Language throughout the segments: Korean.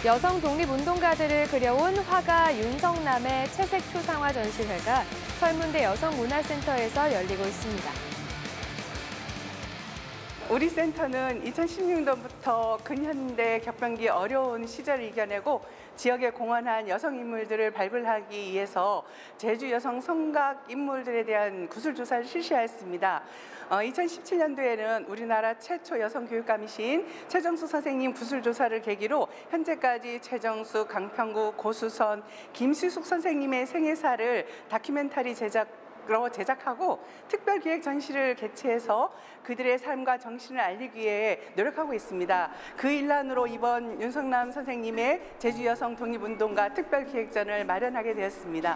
여성 독립운동가들을 그려온 화가 윤성남의 채색 초상화 전시회가 설문대 여성문화센터에서 열리고 있습니다. 우리 센터는 2016년부터 근현대 격변기 어려운 시절을 이겨내고 지역에 공헌한 여성 인물들을 발굴하기 위해서 제주 여성 성각 인물들에 대한 구술조사를 실시하였습니다. 2017년도에는 우리나라 최초 여성 교육감이신 최정숙 선생님 구술조사를 계기로 현재까지 최정숙, 강평구, 고수선, 김수숙 선생님의 생애사를 다큐멘터리 제작하고 특별기획 전시를 개최해서 그들의 삶과 정신을 알리기 위해 노력하고 있습니다. 그 일환으로 이번 윤성남 선생님의 제주 여성 독립운동가 특별기획전을 마련하게 되었습니다.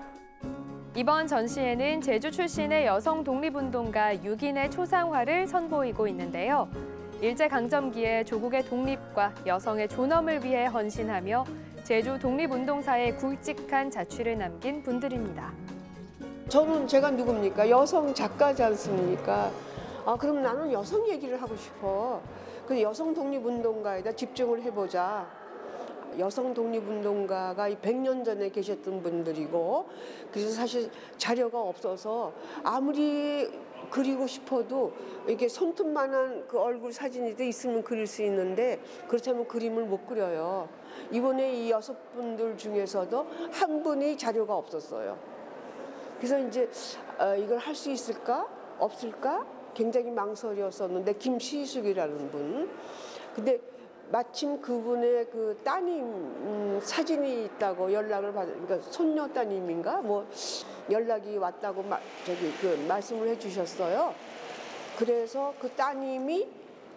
이번 전시회는 제주 출신의 여성 독립운동가 6인의 초상화를 선보이고 있는데요. 일제강점기에 조국의 독립과 여성의 존엄을 위해 헌신하며 제주 독립운동사에 굵직한 자취를 남긴 분들입니다. 저는 제가 누굽니까? 여성 작가지 않습니까? 그럼 나는 여성 얘기를 하고 싶어. 그 여성 독립운동가에다 집중을 해보자. 여성 독립운동가가 100년 전에 계셨던 분들이고, 그래서 사실 자료가 없어서 아무리 그리고 싶어도 이렇게 손톱만한 그 얼굴 사진이 있으면 그릴 수 있는데 그렇다면 그림을 못 그려요. 이번에 이 6분들 중에서도 한 분이 자료가 없었어요. 그래서 이제 이걸 할 수 있을까? 없을까? 굉장히 망설였었는데 김시숙이라는 분. 근데 마침 그분의 그 따님 사진이 있다고 연락을 그러니까 손녀 따님인가 뭐 연락이 왔다고 말씀을 해주셨어요. 그래서 그 따님이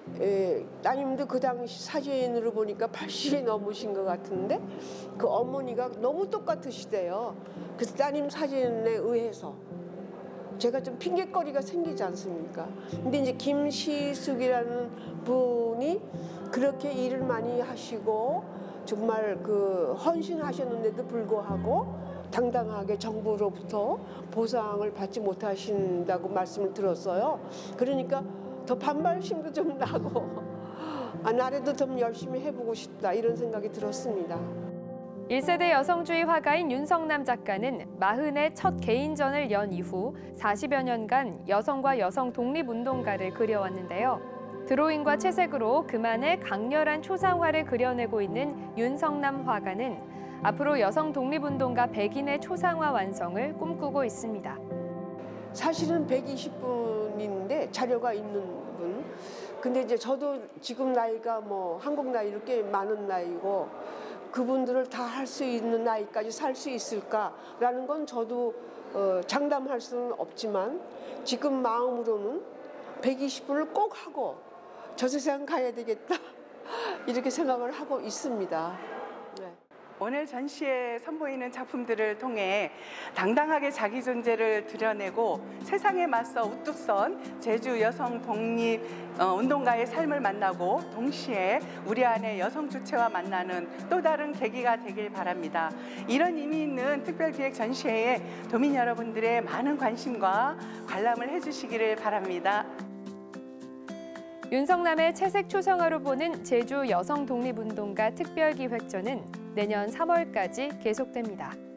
따님도 그 당시 사진으로 보니까 80이 넘으신 것 같은데 그 어머니가 너무 똑같으시대요. 그래서 따님 사진에 의해서 제가 좀 핑계거리가 생기지 않습니까? 근데 이제 김시숙이라는 분이 그렇게 일을 많이 하시고 정말 그 헌신하셨는데도 불구하고 당당하게 정부로부터 보상을 받지 못하신다고 말씀을 들었어요. 그러니까 더 반발심도 좀 나고 나라도 좀 열심히 해보고 싶다 이런 생각이 들었습니다. 1세대 여성주의 화가인 윤성남 작가는 40의 첫 개인전을 연 이후 40여 년간 여성과 여성 독립운동가를 그려왔는데요. 드로잉과 채색으로 그만의 강렬한 초상화를 그려내고 있는 윤성남 화가는 앞으로 여성 독립운동가 100인의 초상화 완성을 꿈꾸고 있습니다. 사실은 120분인데 자료가 있는 분. 근데 이제 저도 지금 나이가 뭐 한국 나이로 꽤 많은 나이고 그분들을 다 할 수 있는 나이까지 살 수 있을까라는 건 저도 장담할 수는 없지만 지금 마음으로는 120분을 꼭 하고 저 세상 가야 되겠다 이렇게 생각을 하고 있습니다. 네. 오늘 전시에 선보이는 작품들을 통해 당당하게 자기 존재를 드러내고 세상에 맞서 우뚝 선 제주 여성 독립 운동가의 삶을 만나고 동시에 우리 안의 여성 주체와 만나는 또 다른 계기가 되길 바랍니다. 이런 의미 있는 특별기획 전시회에 도민 여러분들의 많은 관심과 관람을 해주시기를 바랍니다. 윤성남의 채색 초상화로 보는 제주 여성 독립운동가 특별기획전은 내년 3월까지 계속됩니다.